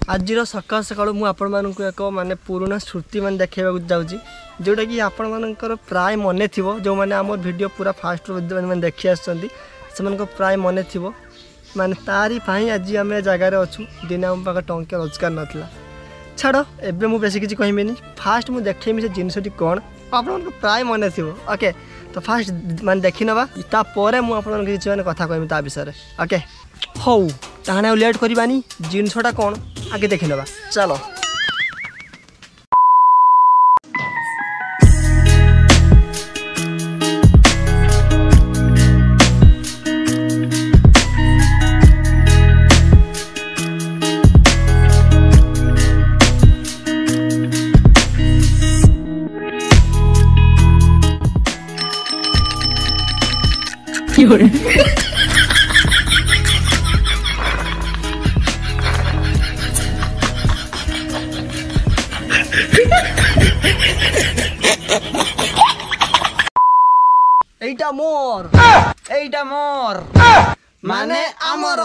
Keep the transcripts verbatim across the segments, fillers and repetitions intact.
आज सकाल सकाल मुझे एक माने पुराना स्मृति मान देखा जाऊँगी जोटा कि आपण मानकर प्राय मन थी जो मैंने आम वीडियो पूरा फास्ट मैंने देखी आसान से प्राय मन थी माने तारी आज आम जगार अच्छू दिन आम पाखे टंके रोजगार नाला छाड़ एवं मुझे बेस किसी कहमी फास्ट मुझे देखेमी से जिनसटी कौन आप प्राय मन थी ओके तो फास्ट मान देखी नवा तापर मुझे किसी कथा कहमी ता विषय ओके हौ ताने लेट करवानी जिनसटा कौन आगे देखी नवा चलो এইটা মোর এইটা মোর মানে আমার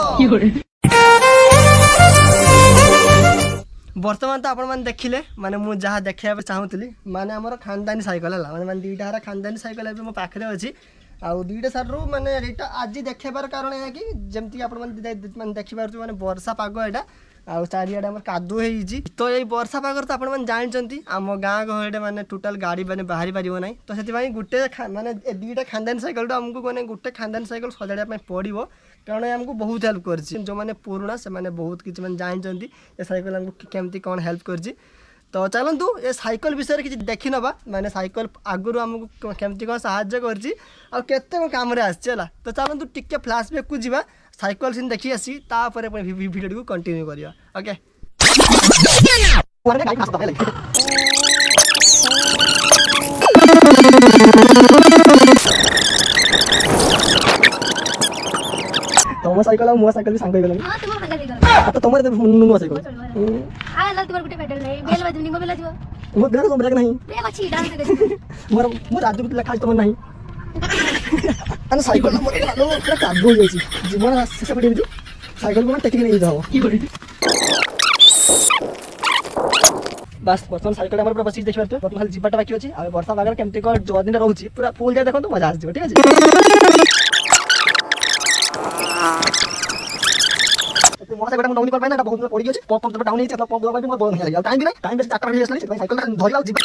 बर्तमान तो आपण देखिले माने मु जहाँ देखा चाहूली माने आमर खानदानी साइकिल है माने माने दुईटा हारा खानदानी साइकिल मो पाखे अच्छी आउ दुईटा सारू माने एटा आज देखार कारण है कि जमती आपण माने देखि पारछु माने वर्षा पाग एटा आ चारिआडे आम कादू होती तो ये वर्षा पागर तो आप जानते आम गाँ गहड़े माने टोटाल गाड़ी मैंने बाहरी पार ना तो से गोटे माने दुईटा खानदानी साइकिल आमको मैंने गोटे खानदानी साइकिल सजाड़ा पड़ो कारण आमको बहुत हेल्प कर जो मैंने पुराना से मैंने बहुत किसी मैंने जानते ये साइकिल आमको केमती कौन हेल्प कर तो चलतु ये साइकिल विषय किसी देखी नवा माने साइकिल आगुरी आमको केमती कौन साहाଯ୍य करते कम आसला तो चलतु टिके फ्लैशबैक को जीवा साइकिल सीन देखी आसी तापर वीडियो को कंटिन्यू करिया ओके तुम साइकिल मो साइकिल भी सांग गलन हां तुम साइकिल गलन तो तुमरे नुनु साइकिल आ ला तुमर गुटे पेडल नहीं बेल बजनी मोबाइल आजो मो बेल को ब्रेक नहीं ब्रेक अछि डांस कर मोर मोर आज भी लखा तुम नहीं अन साइकिल मोर लो पूरा कादो हो जाई जीवन से पड़ी भी साइकिल को टेक नहीं जाओ की बड़ी बस बर्तमान साइकिल हमर पूरा बस देख पारतो बर्तमान खाली जीवाटा बाकी अछि आ वर्षा बागर केमती को जो दिन रहउछि पूरा फुल जाय देखो तो मजा आ जाय ठीक अछि मोसा बेटा डाउन कर पाइना बहुत पड़ी गयो पंप पंप डाउन ही मतलब पंप दवा भी बहुत नहीं लगा टाइम भी नहीं टाइम बेस टाटा बजे असली साइकिल धरिया जी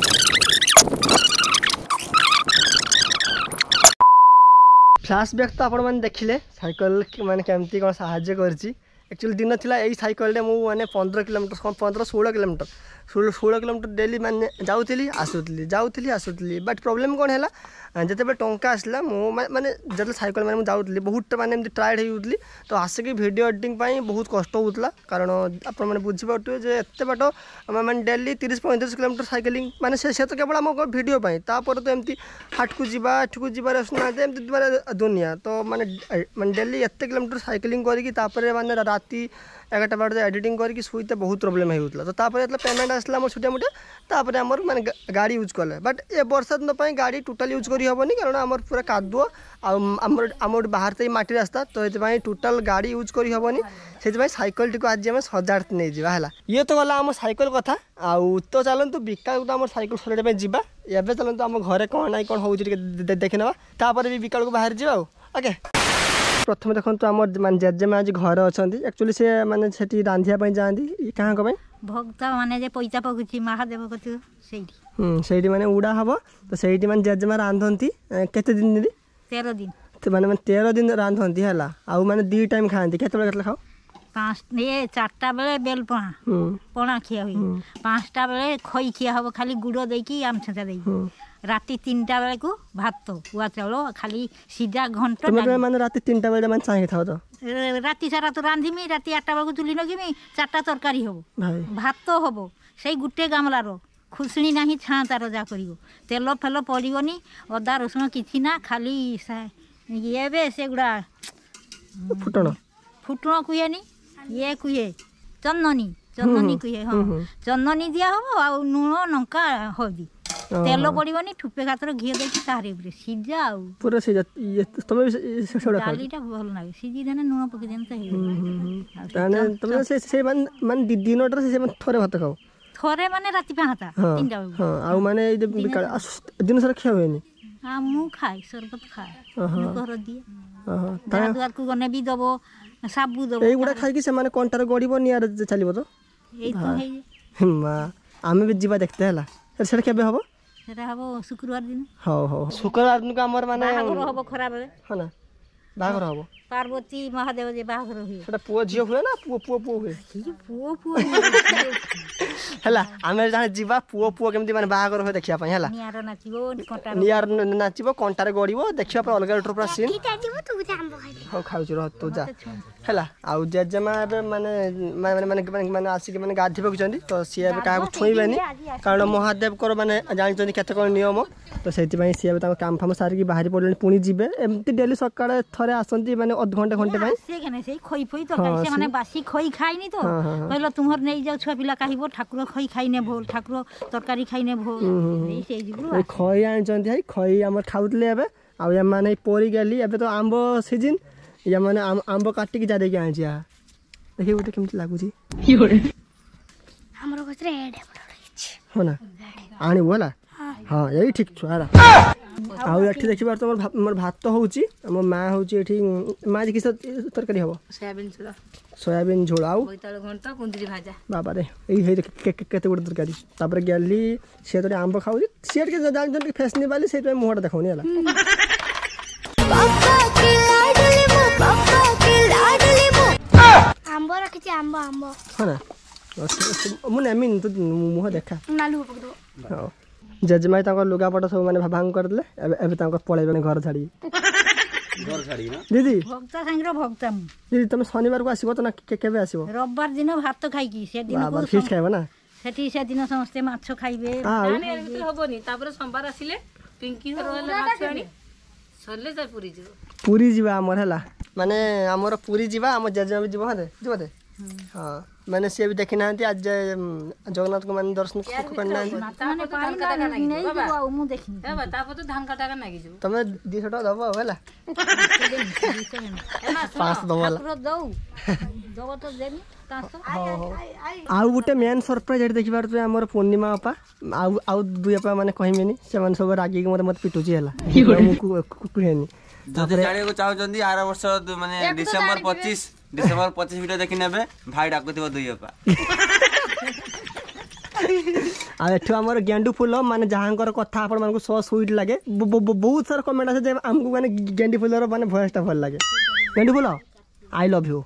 फ्लैशबैक तो आपण माने देखिले साइकिल माने केमती कोन सहाय्य करछि एक्चुअली दिन थिला एई साइकिल रे मु माने पंद्रह किलोमीटर पंद्रह सोलह किलोमीटर सोलह सोलह किलोमीटर डेली माने जाउथिली आसुथिली जाउथिली आसुथिली बट प्रॉब्लम कोन हैला जते टंका आसला मो माने जते साइकिल माने जाउथिली बहुत माने एमती टायर्ड होउथली तो आसिक वीडियो एडिटिंग पाई बहुत कष्ट होउतला कारण आपण माने बुझि पाटो जे एते बाट माने डेली तीस पैंतीस किलोमीटर साइकिलिंग माने से से तो केवल हम वीडियो पाई तापर तो एमती हाट को जीवा हाट को जीवा रसना एमती माने दुनिया तो माने माने डेली एते किलोमीटर साइकिलिंग करी तापर माने राती एगारटा बारे एडिटिंग करके शुईते बहुत प्रोब्लेम होता तो तापर पेमेंट आसला मोर छोटे मोटे तापर आमर माने गाड़ी यूज कले बट ए वर्षा दिन पाई गाड़ी टोटल यूज करी हेबनी कारण आमर पूरा कादुआ आमर आमर बाहर से माटी रास्ता तो ये टोटल गाड़ी यूज करी हेबनी से साइकिल टी आज आम सजाड़ नहीं जावा है ये तो गला आम साइकिल कथा आउ तो चलतु बिका तो आम साइकिल सजाड़ा जावा एवं चलतु आम घरे कौन ना कौन हो देखी ना तापर भी बिका को बाहर जावा ओके प्रथम देखो आम मान जेजेमा आज घर अच्छा एक्चुअली से माने सेठी रांधिया जाती कहाँ को भक्त माने जे पैसा पकुची महादेव कथु सेठी हम सेठी माने उडा हबो तो सेठी माने जेजेमा रांधंती केते दिन दी तेरह दिन तो माने तेरह दिन रांधंती हला आ माने दी टाइम खांती केते बेले केतला खाओ पाँच ये चारटा बेले बेल पणा पणा खिया हुई पाँचटा बेले खई खिया हबो खाली गुड़ देकी आम छेचा देकी राति तीनटा बेले को भात हुआ चाउल खाली सीधा घंटा तुम माने राति तीनटा बेले माने चाहे खाओ तो राति सारा तो रांधिमी राति आठटा बेले को चुली नगिमी चारटा तरकारी हबो भात हबो सेई गुटे गामलार खुसणी नाही छाँ तार जा करिवो तेल फेल पड़िबनी अदा रसुण किछि ना खाली ये बे से गुडा फुटण फुटण कुहेनी ये कुहे चंदनी चंदनी कुहे हाँ चंदनी दिया हम आ लुण लंका हल्दी তেল পড়িবনি ঠুপে খাতর ঘি ଦେଇକି ତାହାରି ଉପରେ ସିଝା ଆଉ ପୁରା ସିଝା ଇଏ ତମେ ବି ସେ- ସେ- ସେଗୁଡ଼ା ଖାଅ ଡାଲିଟା ଭଲ ଲାଗେ ସିଝି ଦେନେ ଲୁଣ ପକେଇ ଦେନେ ତ ହେଇଗଲା। ତାହେଲେ ତମେ ସେ ସେ ମାନେ ମାନେ ଦି ଦିନଟାରେ ସେ ମାନେ ଥରେ ଭାତ ଖାଅ ଥରେ ମାନେ ରାତି ପାହାନ୍ତା ହଁ ତିନିଟା ବେଳକୁ ହଁ ଆଉ ମାନେ ଏଇ ଯୋଉ ବିକାଳ ଆଉ ଦିନ ସାରା ଖିଆ ହୁଏନି ଆଉ ମୁଁ ଖାଏ ସରବତ ଖାଏ ଓହୋ ଘର ଦିଏ ଓହୋ ଯାହା ଦୁଆରକୁ ଗନେ ବି ଦବ ସାବୁ ଦବ ଏଇଗୁଡ଼ା ଖାଇକି ସେମାନେ କଣ୍ଟାରେ ଗଡ଼ିବ ନିଆରେ ଚାଲିବ ତ ଏଇ ତ ହେଇ ମା ଆମେ ବି ଯିବା ଦେଖତେ ହେଲା ସେଟା କେବେ ହବ ସେଟା ହବ ଶୁକ୍ରବାର ଦିନ ହଉ ହଉ ଶୁକ୍ରବାର ଦିନକୁ ଆମର ମାନେ ବାହାଘର ହବ ଖରାବେଳେ ହଁ ନା ବାହାଘର ହବ ପାର୍ବତୀ ମହାଦେବ ଯେ ବାହାଘର ହୁଏ ସେଟା ପୁଅ ଝିଅ ହୁଏ ନା ପୁଅ ପୁଅ ପୁଅ ହୁଏ ସେଇ ପୁଅ ପୁଅ ନୁହେଁ, ହେଲା ଆମେ ଯାହା ଯିବା ପୁଅ ପୁଅ କେମିତି ମାନେ ବାହାଘର ହୁଏ ଦେଖିବା ପାଇଁ ହେଲା ନିଆଁର ନାଚିବ କଣ୍ଟା ନିଆର ନ- ନାଚିବ କଣ୍ଟାରେ ଗଡ଼ିବ ଦେଖିବା ପାଇଁ ଅଲଗା ଗୋଟେ ପୁରା ସିନ୍ ହଉ ଖାଉଛି ରହ ତୁ ଯା ହେଲା ଆଉ ଜେଜେମା ଏବେ ମାନେ ମାନେ ମାନେ ମାନେ- ମାନେ ଆସିକି ମାନେ ଗାଧି ପକାଇଛନ୍ତି ତ ସିଏ ଏବେ କାହାକୁ ଛୁଇଁବେନି କାରଣ ମହାଦେବଙ୍କର ମାନେ ଜାଣିଛନ୍ତି କେତେ କ'ଣ ନିୟମ ତ ସେଇଥିପାଇଁ ସିଏ ଏବେ ତାଙ୍କ କାମ ଫାମ ସାରିକି ବାହାରି ପଡ଼ିଲେଣି ପୁଣି ଯିବେ ଏମିତି ଡେଲି ସକାଳେ ଥରେ ଆସନ୍ତି ମାନେ ଅଧଘଣ୍ଟେ ଘଣ୍ଟେ ପାଇଁ ସେ କେନେ ସେଇ ଖଇ ଫଇ ତରକାରୀ ସେମାନେ ବାସି ଖଇ ଖାଇନି ତ କହିଲ ତୁମର ନେଇଯାଉ ଛୁଆ ପିଲା କାହିବ ଠାକୁର ଖଇ ଖାଇନେ ଭୋଲ ଠାକୁର ତରକାରୀ ଖାଇନେ ଭୋଲ ଏଇ ସେଇ ଯୁଗୁରୁ ଏଇ ଖଇ ଆଣିଛନ୍ତି ଭାଇ ଖଇ ଆମର ଖାଉଥିଲେ ଏବେ ଆଉ ଏମାନେ ପରି ଗଲି ଏବେ ତ ଆମ୍ବ ସିଜିନ୍ ଏମାନେ ଆମ୍- ଆମ୍ବ କାଟିକି ଯା ଦେଇକି ଆଣିଛି ଆ ଦେଖିବି ଗୋଟେ କେମିତି ଲାଗୁଛି ଆମର ଗଛରେ ହଁ ନା ଆଣିବୁ ହେଲା ହଁ ଏଇ ଠିକ୍ ଛୁଆ ହେଲା ଆଉ ଏଠି ଦେଖିବାର ତ ମୋର ଭା- ମୋର ଭାତ ହେଉଛି ଆମ ମା ହେଉଛି ଏଠି ମା ଆଜି କିସ ତରକାରୀ ହେବ ସୋୟାବିନ୍ ଝୋଳ ସୋୟାବିନ୍ ଝୋଳ ଆଉ ବୋଇତାଳୁ ଘଣ୍ଟ କୁନ୍ଦୁରି ଭାଜା ବାବାରେ ଏଇ ହେଇ ଦେଖ କେ- କେ- କେତେ ଗୋଟେ ତରକାରୀ ତାପରେ ଗେଲି ସିଏ ତ ଟିକେ ଆମ୍ବ ଖାଉଛି ସିଏ ଟିକେ ଜାଣିଛନ୍ତି ଟିକେ ଫେସ୍ ନେବାଲି ସେଇଥିପାଇଁ ମୁହଁଟା ଦେଖାଉନି ହେଲା ଆମ୍ବ ରଖିଛି ଆମ୍ବ ଆମ୍ବ ହଁ ନା ସେ- ସେ- ମୁଁ ନେମିନି ତୁ ମୁହଁ ଦେଖା ନାଲୁ ପକେଇଦେବ ହଉ ଜେଜେମାଇ ତାଙ୍କ ଲୁଗାପଟ ସବୁ ମାନେ ଭାଙ୍ଗ କରିଦେଲେ ଏବେ ଏବେ ତାଙ୍କ ପଳେଇବେଣି ଘର ଛାଡ଼ିକି ଦିଦି ଭକ୍ତ ସାଙ୍ଗର ଭକ୍ତ ମୁଁ ଦିଦି ତମେ ଶନିବାରକୁ ଆସିବ ତ ନା କେ- କେବେ ଆସିବ ରବିବାର ଦିନ ଭାତ ଖାଇକି ସେଦିନକୁ ବାବା ଫିସ୍ ଖାଇବ ନା ସେଠି ସେଦିନ ସମସ୍ତେ ମାଛ ଖାଇବେ ଆଉ ଭିତରେ ହବନି ତାପରେ ସୋମବାର ଆସିଲେ ପିଙ୍କି ଘର ହେଲେ ମାଛ ଆଣି ସରିଲେ ଯାଇ ପୁରୀ ଯିବ ପୁରୀ ଯିବା ଆମର ହେଲା ମାନେ ଆମର ପୁରୀ ଯିବା ଆମ ଜେଜେମା ବି ଯିବ ହଁ ରେ ଯିବ ରେ ହଁ ମାନେ ସିଏ ବି ଦେଖିନାହାନ୍ତି ଆଜି ଯାଏ ଉମ୍, ଜଗନ୍ନାଥଙ୍କୁ ମାନେ ଦର୍ଶନ କ- କରିନାହାନ୍ତି ମାନେ ପାରିଲା ନେଇଯିବ ଆଉ ମୁଁ ଦେଖିନି ହେବା ତାପରେ ତ ଧାନ କାଟାକା ନାଗିଯିବ ତମେ ଦୁଇଶହ ଟଙ୍କା ଦେବ ଆଉ ହେଲା ପାଞ୍ଚଶହ ଦେବ ହେଲା ଠାକୁର ଦଉ ଦବ ତ ଦେମି ପାଞ୍ଚଶହ ହଉ ହଉ ଆଉ ଗୋଟେ ମେନ୍ ସରପ୍ରାଇଜ୍ ଏଠି ଦେଖିପାରୁଥିବେ ଆମର ପୂର୍ଣ୍ଣିମା ଅପା ଆଉ ଆଉ ଦୁଇ ଅପା ମାନେ କହିବେନି ସେମାନେ ସବୁ ରାଗିକି ମୋତେ ମୋତେ ପିଟୁଛି ହେଲା ମୁଁ କୁ- କୁ- କୁହେନି ଯଦି ଜାଣିବାକୁ ଚାହୁଁଛନ୍ତି ଆର ବର୍ଷ ଦୁ- ମାନେ ଡିସେମ୍ବର ପଚିଶ ଡିସେମ୍ବର ପଚିଶ ଭିଡ଼ିଓ ଦେଖି ନେବେ ଭାଇ ଡାକୁଥିବ ଦୁଇ ଅପା ଆଉ ଏଠୁ ଆମର ଗେଣ୍ଡୁ ଫୁଲ ମାନେ ଯାହାଙ୍କର କଥା ଆପଣମାନଙ୍କୁ ସହ ସୁଇଟ୍ ଲାଗେ ବ- ବ- ବ- ବହୁତ ସାରା କମେଣ୍ଟ ଆସେ ଯେ ଆମକୁ ମାନେ ଗେଣ୍ଡୁ ଫୁଲର ମାନେ ଭଏସଟା ଭଲ ଲାଗେ ଗେଣ୍ଡୁ ଫୁଲ ଆଇ ଲଭ୍ ୟୁ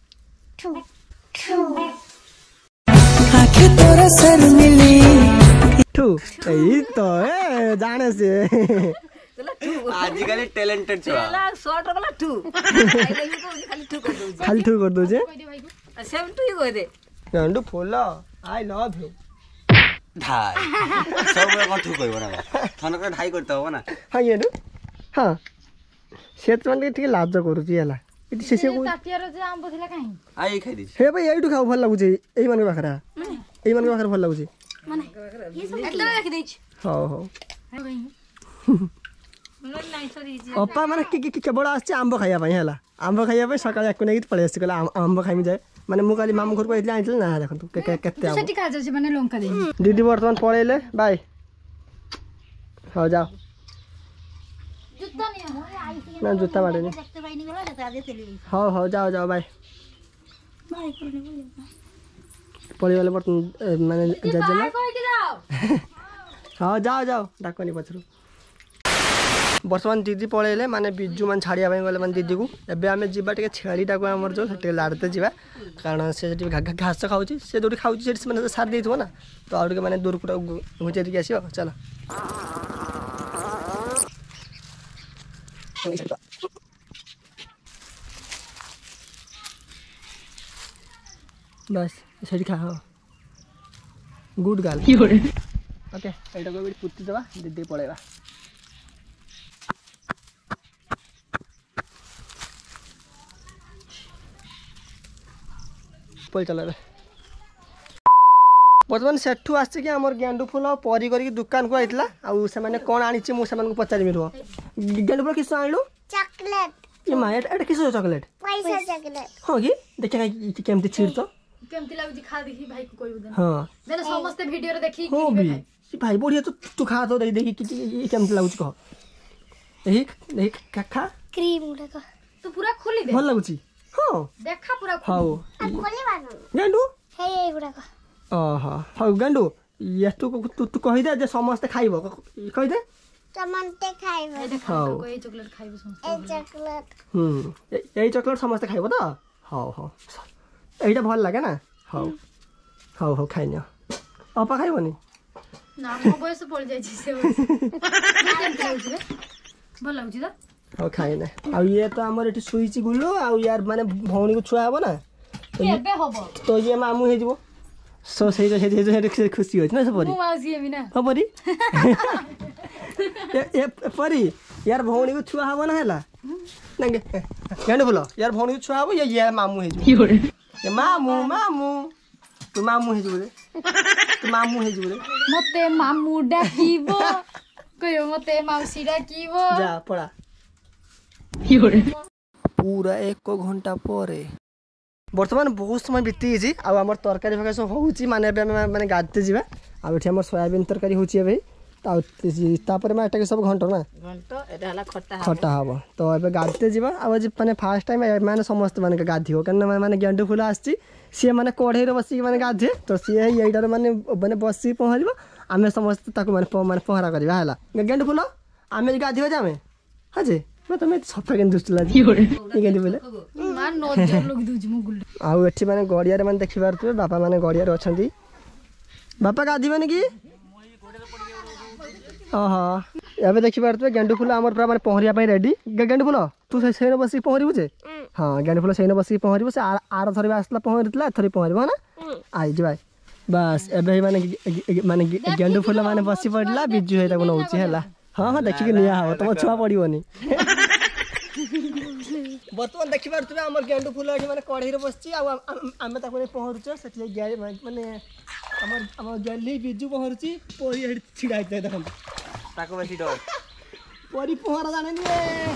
ଠୁ ଏଇ ତ ଏ ଜାଣେ ସିଏ ଆଜିକାଲି ଟ୍ୟାଲେଣ୍ଟେଡ ଛୁଆ ସର୍ଟ ଗଲା ଟୁ ଖାଲି ଟୁ କରିଦଉଛି ଖାଲି ଠୁ କରିଦଉଛେ ସେମ୍ ଟୁ ହିଁ କହିଦେ ଗେଣ୍ଡୁ ଫୁଲ ଆଇ ଲଭ୍ ୟୁ ଧାଇ ସବୁବେଳେ କଣ ଠୁ କହିବ ନା ଥନକରେ ଢାଇ କରିତେ ହବ ନା ହଁ ଗେଣ୍ଡୁ ହଁ ସେ ତ ମାନେ ଟିକେ ଲାଜ କରୁଛି ହେଲା ଏଠି ସେ ସେ ଆଇ ଖାଇଦେଇଛି ହେ ଭାଇ ଏଇଠୁ ଖାଉ ଭଲ ଲାଗୁଛି ଏଇମାନଙ୍କ ପାଖରେ ଏଇମାନଙ୍କ ପାଖରେ ଭଲ ଲାଗୁଛି ହଉ ହଉ ଅପା ମାନେ କି- କି- କି- କେବଳ ଆସିଛି ଆମ୍ବ ଖାଇବା ପାଇଁ ହେଲା ଆମ୍ବ ଖାଇବା ପାଇଁ ସକାଳେ ୟାକୁ ନେଇକି ପଳେଇ ଆସିଛି କହିଲା ଆମ୍- ଆମ୍ବ ଖାଇମି ଯାଏ ମାନେ ମୁଁ କାଲି ମାମୁଁ ଘରକୁ ଯାଇଥିଲି ଆଣିଥିଲି ନା ଦେଖନ୍ତୁ କେ- କେ- କେତେ ଆମ୍ବ ଦିଦି ବର୍ତ୍ତମାନ ପଳେଇଲେ ବାଇ ହଉ ଯାଅ ନା ଜୁତା ବାଡ଼େନି দেখতে পাইনি বলে যেতে আগে চলে গেছি ହଉ ହଉ ଯାଅ ଯାଅ ବାଇ ପଳେଇଗଲେ ବର୍ତ୍ତମାନ ଏ, ମାନେ ଜେଜେମା ହଁ ଯାଅ ଯାଅ ଡାକନି ପଛରୁ ବର୍ତ୍ତମାନ ଦିଦି ପଳେଇଲେ ମାନେ ବିଜୁ ମାନେ ଛାଡ଼ିବା ପାଇଁ ଗଲେ ମାନେ ଦିଦିକୁ ଏବେ ଆମେ ଯିବା ଟିକେ ଛେଳିଟାକୁ ଆମର ଯେଉଁ ସେଠି ଲାଡ଼ତେ ଯିବା କାରଣ ସେ ସେଠି ଘା- ଘା- ଘାସ ଖାଉଛି ସେ ଯେଉଁଠି ଖାଉଛି ସେଠି ସେମାନେ ସାରି ଦେଇଥିବ ନା ତ ଆଉ ଟିକେ ମାନେ ଦୂରକୁ ଘୁଞ୍ଚେଇ ଦେଇକି ଆସିବ ଚାଲ ବାସ୍ ସେଠି ଖା ହଁ ଗୁଡ୍ ଗାର୍ଲ ଓକେ ଏଇଟାକୁ ଏଠି ପୁତି ଦେବା ଦିଦି ପଳେଇବା ପଳେଇ ଚାଲ ଏବେ बर्तमान सेठू आसी कि आमर गेंडू फूल परी करके दुकान को आइतला आउ से माने कोन आनी मु से पचारि रुह गेंडू फूल किस आणलु चॉकलेट ये माँ एटा किस चॉकलेट पैसा चॉकलेट हाँ कि देखा केमती छिड़ तो केमती लाଗୁଛି खा देखी भाई को कोई देना हाँ देना समस्त वीडियो रे देखी हाँ भी ये भाई बढ़िया तो तू खा तो देखी देखी कि ये केमती लाଗୁଛି कह देखी देखी खा खा क्रीम गुड़ाक तू पूरा खोली दे भल लाଗୁଛି हाँ देखा पूरा हाँ खोली बानो गेंडू हे ये गुड़ाक ओह हाँ गेंडू ये तू तू तू कहि दे जे समस्त खाइबो कहि दे टमाटे खाइबो हाँ कोई चॉकलेट खाइबो समस्त ए चॉकलेट हम्म यही चॉकलेट समस्त खाइबो तो हाँ हाँ এইটা ভাল লাগে না হও হও হও খাই নিও অপা খাইবনি ना मो बयस पड़ जाई छी से भल लाଗୁଛି ତ ହଉ ଖାଇ ନା ଆଉ ଇଏ ତ ଆମର ଏଠି ଶୋଇଛି ଗୁଲୁ ଆଉ ୟାର ମାନେ ଭଉଣୀକୁ ଛୁଆ ହବ ନା ଏବେ ହବ ତ ଇଏ ମାମୁଁ ହେଇଯିବ ସୋ ସେଇ ସେଇ ସେଇ ଖୁସି ଅଛି ନା ସେ ପରି ମୁଁ ଆସି ଏମି ନା ହଁ ପରି ଏ ପରି ୟାର ଭଉଣୀକୁ ଛୁଆ ହବ ନା ହେଲା ନା ଗେଣ୍ଡୁ ଫୁଲ ୟାର ଭଉଣୀକୁ ଛୁଆ ହବ ଇଏ ଇଏ ମାମୁଁ ହେଇଯିବ ଏ ମାମୁଁ ମାମୁଁ ତୁ ମାମୁଁ ହେଇଯିବ ରେ ତୁ ମାମୁଁ ହେଇଯିବ ରେ ମତେ ମାମୁ ଡାକିବ କହିବ ମତେ ମାଉସୀ ଡାକିବ ଯା ପଳା पूरा एक घंटा पर बर्तमान बहुत समय बीती गई आउ आम तरकारी फरकारी सब होची माने माने गाधते जावा आउ एठी हमर सोयाबीन तरकारी होची एबे तापर में एटा के सब घंटा ना घंटा एटा हला खट्टा खट्टा हबो तो एबे गाधते जावा आ आज माने फर्स्ट टाइम माने समस्त माने गाधियो कने माने गेंडू फूल आसी सी माने कढ़ई रे बसी माने गाधे तो सी एइटार माने माने बसी पहरिबो आमे समस्त ताको माने माने पहरा करबा हला गेंडू फूल आमे गाधियो जामे हां जे मैं तुम्हें सफा के दुष्ट लागी ये गेंडू फूल मार नजर लोग दूज मु गुल आउ एठी माने गड़िया रे माने देखि पारतु बापा माने गड़िया रे अछंती बापा गाधी माने की ओहो एबे देखि पारतु गेंडू फूल हमर पूरा माने पहरिया पई रेडी गेंडू फूल तू से सेने बसी पहरिबु जे हां गेंडू फूल सेने बसी पहरिबु से आर थरी आसला पहरितला थरी पहरिबो ना आई जे भाई बस एबे माने माने गेंडू फूल माने बसी पड़ला बिजु हेता को नउची हला हां हां देखि के निया हो तुम छुआ पड़िबोनी बर्तमान देखि पारतु हमर गेंडू फूल एठी माने कढ़ई रे बसची आ आमे ताको ने पहरुछ सेठी गैर माने हमर हमर गैली बिजु पहरुची परी हेठी छिड़ाई दे देखम ताको बेसी डर परी पहरा जाने नि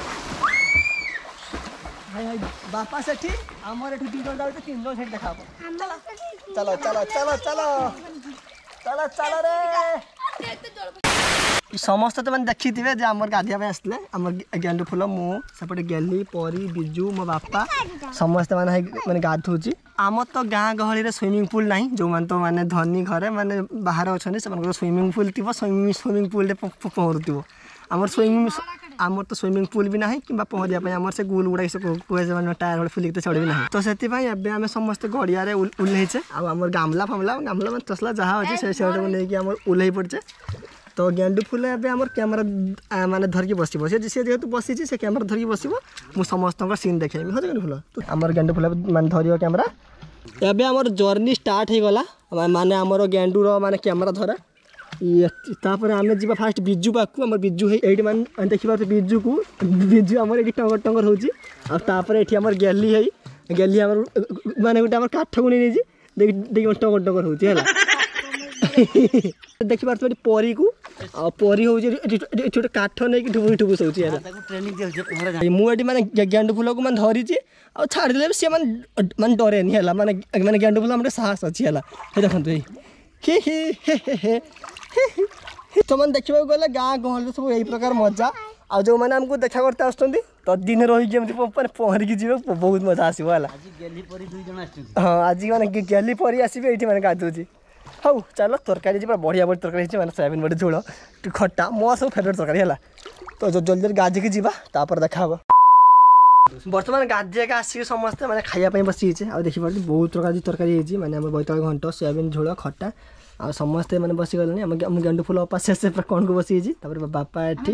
हाय हाय बापा सेठी हमर एठी तीन जन जाउ तीन जन सेठी देखाबो चलो चलो चलो चलो चलो चलो रे समस्त तो मैंने देखी थे जे आम गाधिया आसते आम गेंडू फूल मु सेपटे गेली परी बिजु मो बापा समस्त मैंने मैंने गाधुची आम तो गाँ गहली रे स्विमिंग पूल ना जो मैंने तो माने धनी घरे माने बाहर अच्छा से स्विमिंग पूल थी स्विमिंग स्विमिंग पूल पहरुव आम स्विमिंग आमर तो स्विमिंग पूल भी ना कि पहरिया आम से गुल गुड़ा से टायर फुलिक तो चढ़ी ना तो से आम समस्त गड़िया ओह्लैचे आम गामला फामला गामला तसला जहाँ अच्छे से नहीं ओह्लै पड़चे तो गेंडू फूल एवं आम कैमेरा माने धरिकी बस सी जेहतु बसी से कैमेरा धरिकी बस मुझ समस्त सीन देखेमी हाँ गेंडू फूल आम गेंडू फूल माने धर कैमेरा एवं आम जर्नी स्टार्ट हो गला माने आमर गेंडूर माने कैमेरा धरा तापर आम जी फास्ट बिजु पाक आम बिजु ये मैंने देखिए बिजु को बिजु आम ये टंगर टंगर होपर ये गेली है गेली आम माने गोटे काठ को नहीं देखिए टंगर टंगर हो देखी पार्थ परी को परी हूँ गोटे काठ नहीं ठुबुस ठुबुस होती मुझे माने गेंडू फूल को मैंने धरी आ छाड़दे सी मैंने डरे है माने माने गेंडू फूल गोटे साहस अच्छी है देखते हि हि तो मैंने देखा गले गाँ गहल सब यही प्रकार मजा आ जो मैंने आमको देखा करते आसुँच तो दिन रही पहरिकी जी बहुत मजा आसो है हाँ आज मैंने गेली परी आसबे ये मैंने गाधुची हाँ चलो तरकारी जी बढ़िया बढ़िया तरकारी मैंने सोयाबीन बड़ी झोल खट्टा मो सब फेवरेट तरकारी है तो जो जल्दी गाधिकी जापर देखा बर्तमान गाधिक आसिक समस्ते मैंने खायापी बसी आ देखी पार्टी बहुत प्रकार तरकारी मैंने बैतल घंट सोयाबीन झोल खट्टा आ समस्ते मैंने बसी गले आम गेंडू फूल अपा से कौन को बसी बापा एठी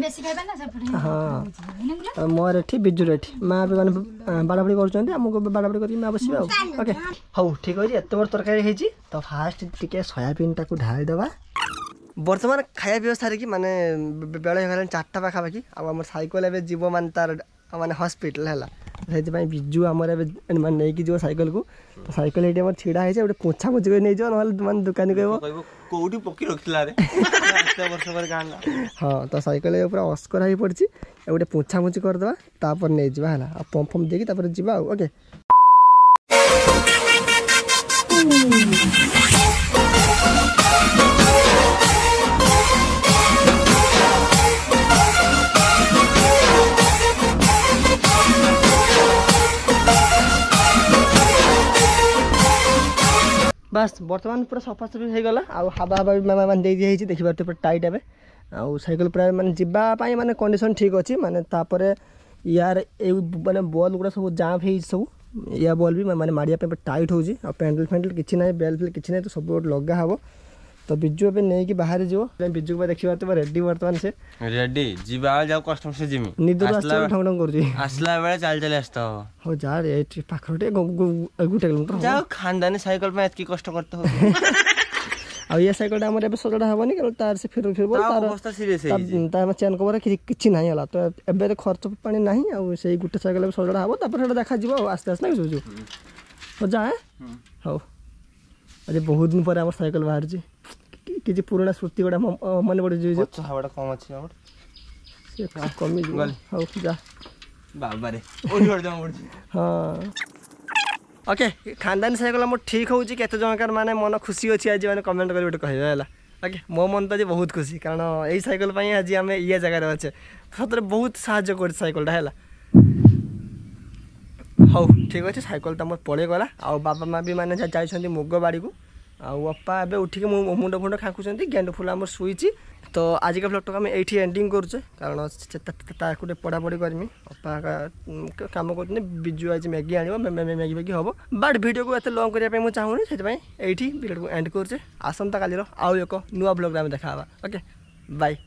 हाँ मोर एठी बिजुर एठी माँ भी मैंने बाड़ाबाड़ी करमको बाड़ाबाड़ी कर माँ बस ओके हाँ ठीक अच्छे एत बड़ तरकारी होती तो फास्ट टी सोयाबीन टाक ढाईदे बर्तमान खाया पीवा सारिकी माने बेले हो चार्टा पाखापाखि आम सैकल एवं जीव मान तार माने हस्पिटाल है से बिजु आमर मैंने नहीं जो साइकिल को तो साइकिल ये आम छिड़ा है गोटे पोछा पोछि कर नहीं जाओ ना मैंने दुकानी कह कोठी पकी रखिला रे एते वर्ष पर गाना हाँ तो साइकिल पूरा अस्कर हो पड़ी गोटे पोछा पोछि करदे तापर नहीं जावा है आ पंप फम देकी तापर जीवा ओके बस बर्तमान पूरा सफा सफी हो गला आ हवा हवा भी मैंने दे दिया देखिए पूरा टाइट है आउ साइकिल पूरा माने जीवाई माने कंडीशन ठीक अच्छी माने तापर यार ए माने बॉल गुड़ा सब जाम हो सब या बॉल भी माने मारिया पे टाइट हो पेंडल फेंडल किसी ना बेल फेल किसी ना तो सब गोटे लगा हे तो बिजु ए नहीं कि बाहर जीव बिजु को देखिए तो रेडी बर्तमान से रेडी जीवा जाओ कस्टमर से जिमी निद ढंग ढंग कर आसला बेले चल चल आस्ता हो जा रे पाखटे गोटे किलोमीटर जाओ खानदानी साइकिल में एतकी कष्ट करते हो आ ये साइकिल आम ए सजड़ा हेनी क्या तार से फिर फिर अवस्था सीरियस तार चेन कवर किसी ना है तो एबे खर्च पानी ना आई गोटे साइकिल सजड़ा हे तापर देखा आस्ते आस्ते बुझु हो जाए हौ अरे बहुत दिन पर साइकिल बाहर किसी पुराना स्मृति गुड़ा मन पड़े हवाटा कम अच्छी कमी हौ जा बाबा रे हाँ ओके खानदानी साइकिल मोर ठीक हो जनकर माने मन खुशी अच्छी आज मैंने कमेंट कर गोटे कहे ओके मो मन तो आज बहुत खुशी कारण यही साइकिल आज आम ये जगह अच्छे सतरे बहुत साहय कर साइकिलटा है हौ ठीक अच्छे साइकिल तो मोर पड़े गला आ बाबा माँ भी मैंने जाइए मुग बाड़ी को आपा ए उठिक मुंड फुंड खाकुंट गेंड फुल आम शुई तो आज का ब्लॉग आम ये एंडिंग करुचे कारण पढ़ापढ़ी करमी अपा कम कर बिजु आज मैगी आण मैगी मैगी हम बट वीडियो को एत लंग करने मुझे चाहूनी से ये वीडियो को एंड करुचे आसंता काली आउ एक नुआ ब्लॉग में देखा ओके बाय।